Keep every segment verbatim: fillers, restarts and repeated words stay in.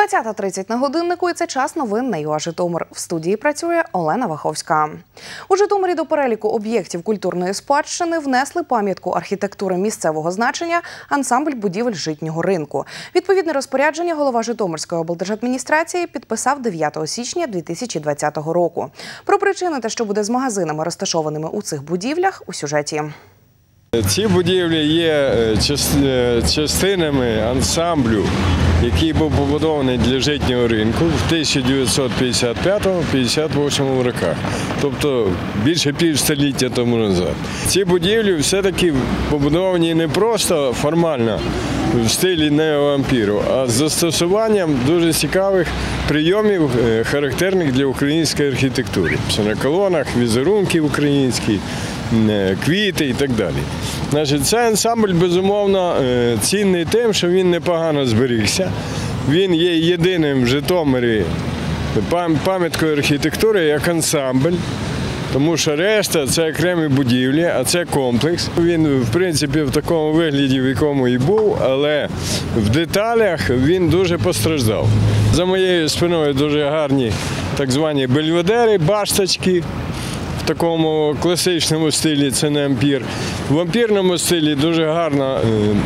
двадцята тридцять на годиннику, і це час новин на ЮА Житомир. В студії працює Олена Ваховська. У Житомирі до переліку об'єктів культурної спадщини внесли пам'ятку архітектури місцевого значення ансамбль будівель житнього ринку. Відповідне розпорядження голова Житомирської облдержадміністрації підписав дев'ятого січня дві тисячі двадцятого року. Про причини та що буде з магазинами, розташованими у цих будівлях, у сюжеті. Ці будівлі є частинами ансамблю, який був побудований для житнього ринку в тисяча дев'ятсот п'ятдесят п'ятому — п'ятдесят восьмому роках, тобто більше півстоліття тому назад. Ці будівлі все-таки побудовані не просто формально в стилі неоампіру, а з застосуванням дуже цікавих прийомів, характерних для української архітектури. Це на колонах, візерунки українські, квіти і так далі. Значить, цей ансамбль, безумовно, цінний тим, що він непогано зберігся. Він є єдиним в Житомирі пам'яткою архітектури як ансамбль, тому що решта – це окремі будівлі, а це комплекс. Він, в принципі, в такому вигляді, в якому і був, але в деталях він дуже постраждав. За моєю спиною дуже гарні так звані бельведери, башточки. В такому класичному стилі, це не ампір. В ампірному стилі дуже гарно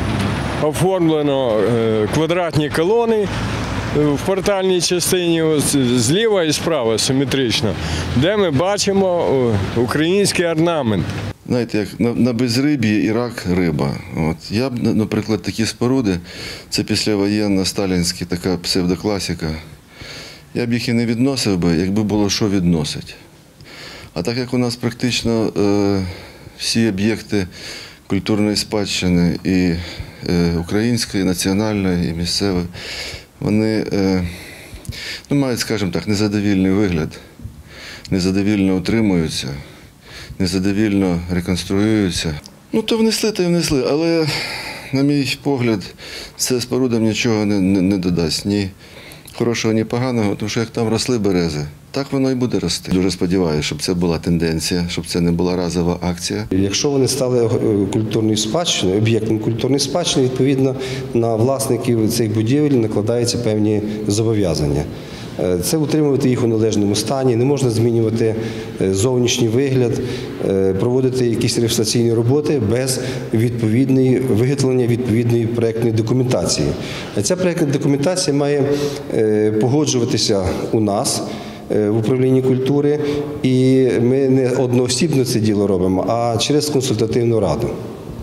оформлено квадратні колони в портальній частині, зліва і справа симетрично, де ми бачимо український орнамент. Знаєте, як на безриб'ї і рак – риба. От. Я б, наприклад, такі споруди, це післявоєнна сталінська така псевдокласика, я б їх і не відносив би, якби було що відносити. А так як у нас практично е, всі об'єкти культурної спадщини і е, української, і національної, і місцевої, вони е, ну, мають, скажімо так, незадовільний вигляд, незадовільно утримуються, незадовільно реконструюються. Ну, то внесли, то й внесли, але, на мій погляд, це спорудам нічого не, не, не додасть, ні хорошого, ні поганого, тому що як там росли берези, так воно і буде рости. Дуже сподіваюся, щоб це була тенденція, щоб це не була разова акція. Якщо вони стали культурною спадщиною, об'єктом культурної спадщини, відповідно на власників цих будівель накладаються певні зобов'язання. Це утримувати їх у належному стані, не можна змінювати зовнішній вигляд, проводити якісь реставраційні роботи без відповідної виготовлення відповідної проєктної документації. Ця проєктна документація має погоджуватися у нас в управлінні культури, і ми не одноосібно це діло робимо, а через консультативну раду.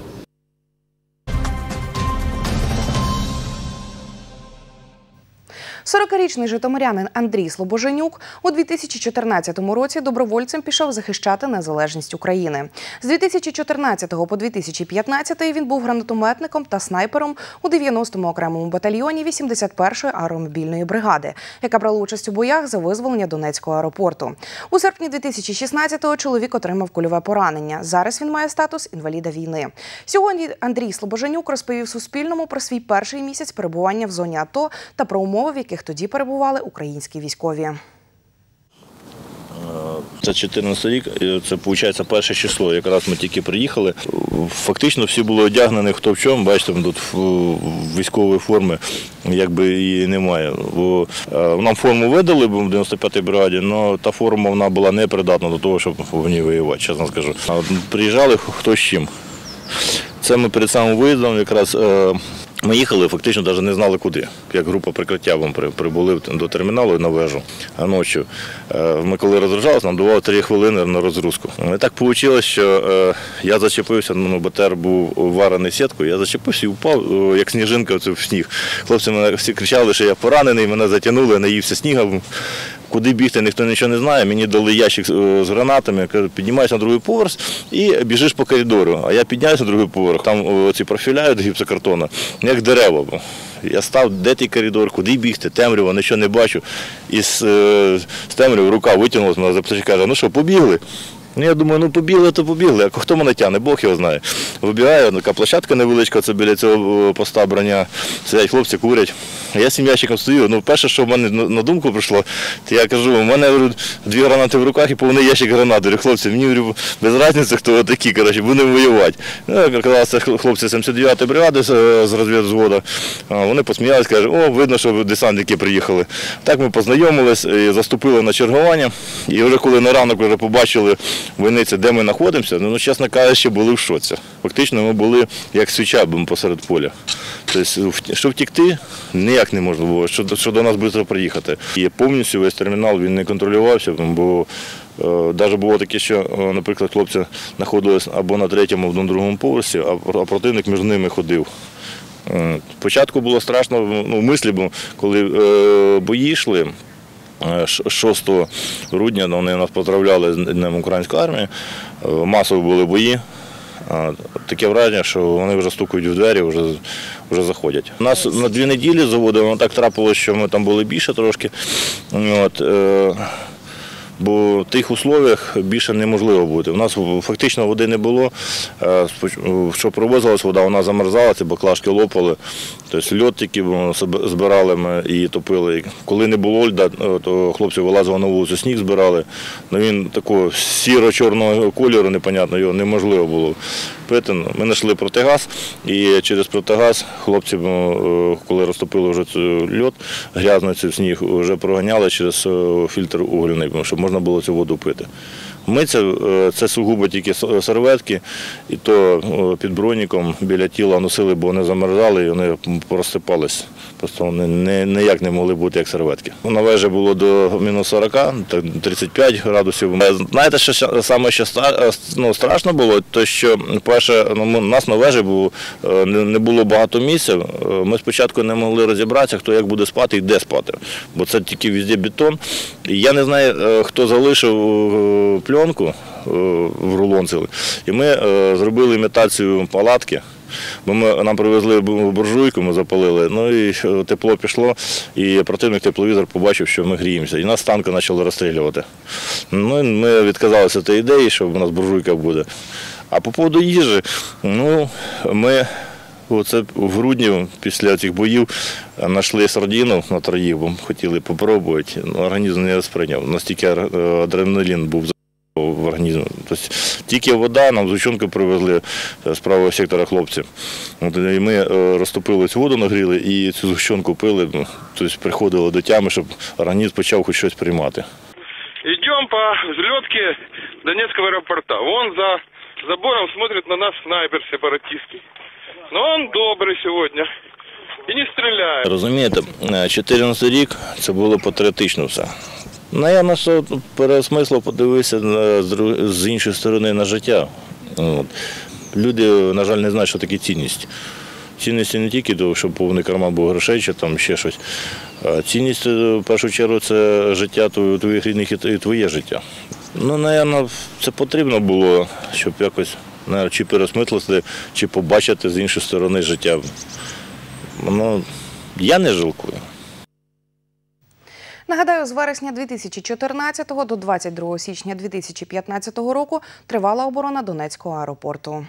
сорокарічний житомирянин Андрій Слобоженюк у дві тисячі чотирнадцятому році добровольцем пішов захищати незалежність України. З дві тисячі чотирнадцятого по дві тисячі п'ятнадцятий він був гранатометником та снайпером у дев'яностому окремому батальйоні вісімдесят першої аеромобільної бригади, яка брала участь у боях за визволення Донецького аеропорту. У серпні дві тисячі шістнадцятого чоловік отримав кульове поранення. Зараз він має статус інваліда війни. Сьогодні Андрій Слобоженюк розповів Суспільному про свій перший місяць перебування в зоні АТО та про умови, в яких тоді перебували українські військові. Це чотирнадцятий рік, це, виходить, перше число. Якраз ми тільки приїхали. Фактично всі були одягнені хто в чому. Бачите, тут військової форми якби і немає. Бо нам форму видали в дев'яносто п'ятій бригаді, але та форма вона була непридатна до того, щоб в ній воювати, чесно скажу. Приїжджали хто з чим. Це ми перед самим виїздом якраз ми їхали, фактично навіть не знали куди. Як група прикриття прибули до терміналу на вежу ночі. Ми коли розгружалися, нам давали три хвилини на розгрузку. І так вийшло, що я зачепився, ну, БТР був варений сіткою, я зачепився і впав, як сніжинка в сніг. Хлопці мене всі кричали, що я поранений, мене затягнули, я наївся снігом. Куди бігти, ніхто нічого не знає. Мені дали ящик з гранатами, кажуть, піднімайся на другий поверх і біжиш по коридору. А я піднявся на другий поверх, там ці профіляють гіпсокартона, як дерева. Я став, де той коридор, куди бігти, темрява, нічого не бачу. І з, з темряви рука витягнулася, мене за плечі, каже, ну що, побігли? Ну, я думаю, ну побігли, то побігли, а хто мене тягне, Бог його знає. Вибігаю, така площадка невеличка, це біля цього поста броня, сидять хлопці, курять. Я з цим ящиком стою, ну перше, що в мене на думку прийшло, то я кажу, у мене говорю, дві гранати в руках і повний ящик гранат. Говорю, хлопці, мені говорю, без різниці, хто такі, коротше, будемо воювати. Ну, казалося, хлопці сімдесят дев'ятої бригади з розвідвзводу, вони посміялись, кажуть, о, видно, що десантники приїхали. Так ми познайомились, і заступили на чергування, і вже коли на ранок вже побачили войниці, де ми знаходимося, ну, чесно кажучи, були в шоці. Фактично ми були як свіча посеред поля. Тобто, щоб втекти, ніяк не можна було, що, що до нас швидко приїхати. І повністю весь термінал він не контролювався, бо навіть е, було таке, що, наприклад, хлопці знаходились або на третьому, або на другому поверсі, а противник між ними ходив. Спочатку було страшно, ну, в мислі, бо коли е, бої йшли, шостого грудня вони нас поздравляли з Днем Української армії, масово були бої. Таке враження, що вони вже стукають в двері, вже, вже заходять. У нас на дві неділі заводили, воно так трапилося, що ми там були більше трошки. От, е, бо в тих условиях більше неможливо бути. У нас фактично води не було. Що привозилась вода, вона замерзала, ці баклажки лопали. Тобто льод тільки збирали ми і топили. Коли не було льда, то хлопці вилазили на вулицю, сніг збирали. Но він такого сіро-чорного кольору, непонятно, його неможливо було пити. Ми знайшли протигаз, і через протигаз хлопці, коли розтопили вже льод, грязний цей сніг, вже проганяли через фільтр угольний, щоб можна було цю воду пити. Ми це, це сугубо тільки серветки, і то під броніком біля тіла носили, бо вони замерзали і вони розсипались. Просто вони ніяк не могли бути як серветки. На вежі було до мінус сорока, тридцять п'ять градусів. Знаєте, що саме що ну, страшно було, то що перше, ну, у нас на вежі було, не було багато місця. Ми спочатку не могли розібратися, хто як буде спати і де спати, бо це тільки везде бетон. І я не знаю, хто залишив пленку в рулон цілий. І ми зробили імітацію палатки. Бо ми, нам привезли буржуйку, ми запалили, ну і тепло пішло, і противник тепловізор побачив, що ми гріємося. І нас з танка почали розстрілювати. Ну, ми відказалися від тієї ідеї, що в нас буржуйка буде. А по поводу їжі, ну, ми оце в грудні після цих боїв знайшли сардину на троїх, бо хотіли спробувати. Організм не сприйняв, настільки адреналін був в організмі. Тобто, тільки вода, нам згущенку привезли з правого сектора хлопці. От, і ми розтопили цю воду, нагріли і цю згущенку пили, тобто приходили до тями, щоб організм почав хоч щось приймати. Йдемо по взльотці Донецького аеропорту. Вон за забором смотрить на нас снайпер сепаратистський. Ну, він добрий сьогодні і не стріляє. Розумієте, чотирнадцятий рік це було патріотично все. Ну, я на що переосмислив, подивився з іншої сторони на життя. От. Люди, на жаль, не знають, що таке цінність. Цінність не тільки того, щоб повний карман був грошей чи там ще щось. А цінність, в першу чергу, це життя твоїх рідних і твоє життя. Ну, мабуть, це потрібно було, щоб якось навіть, чи переосмислити, чи побачити з іншої сторони життя. Ну, я не жалкую. Нагадаю, з вересня дві тисячі чотирнадцятого до двадцять другого січня дві тисячі п'ятнадцятого року тривала оборона Донецького аеропорту.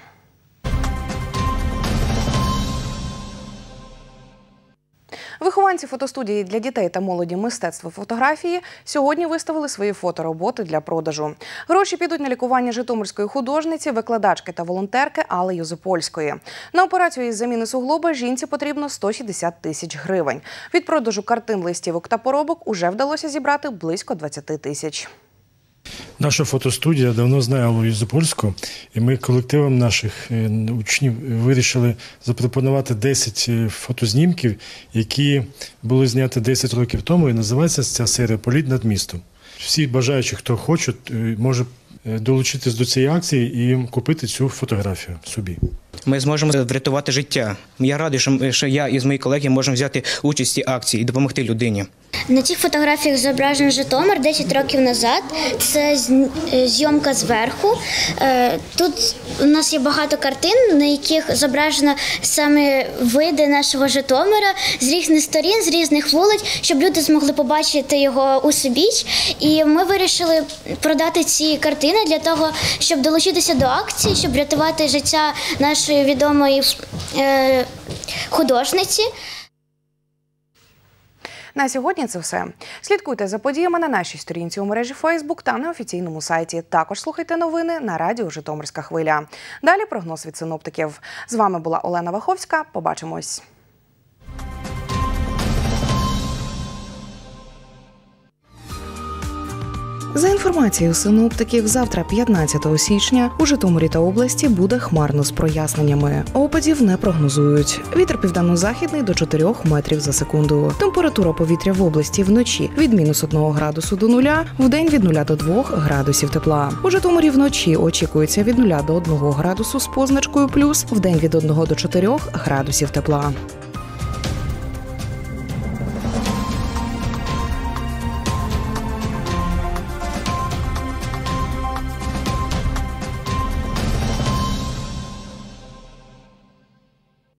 Вихованці фотостудії для дітей та молоді мистецтва фотографії сьогодні виставили свої фотороботи для продажу. Гроші підуть на лікування житомирської художниці, викладачки та волонтерки Алли Юзупольської. На операцію із заміни суглоба жінці потрібно сто шістдесят тисяч гривень. Від продажу картин, листівок та поробок уже вдалося зібрати близько двадцяти тисяч. Наша фотостудія давно знає Аллу Юзупольську, і ми колективом наших учнів вирішили запропонувати десять фотознімків, які були зняті десять років тому, і називається ця серія «Політ над містом». Всі бажаючі, хто хоче, може долучитись до цієї акції і купити цю фотографію собі. ми зможемо врятувати життя. Я радий, що я і мої колеги можемо взяти участь в цій акції і допомогти людині. На цих фотографіях зображений Житомир десять років назад. Це зйомка зверху. Тут у нас є багато картин, на яких зображено саме види нашого Житомира з різних сторін, з різних вулиць, щоб люди змогли побачити його усебіч. І ми вирішили продати ці картини для того, щоб долучитися до акції, щоб врятувати життя нашої відомої художниці. На сьогодні це все. Слідкуйте за подіями на нашій сторінці у мережі Фейсбук та на офіційному сайті. Також слухайте новини на радіо «Житомирська хвиля». Далі прогноз від синоптиків. З вами була Олена Ваховська. Побачимось. За інформацією синоптиків, завтра, п'ятнадцятого січня, у Житомирі та області буде хмарно з проясненнями. Опадів не прогнозують. Вітер південно-західний до чотирьох метрів за секунду. Температура повітря в області вночі від мінус одного градусу до нуля, вдень від нуля до двох градусів тепла. У Житомирі вночі очікується від нуля до одного градусу з позначкою плюс, вдень від одного до чотирьох градусів тепла.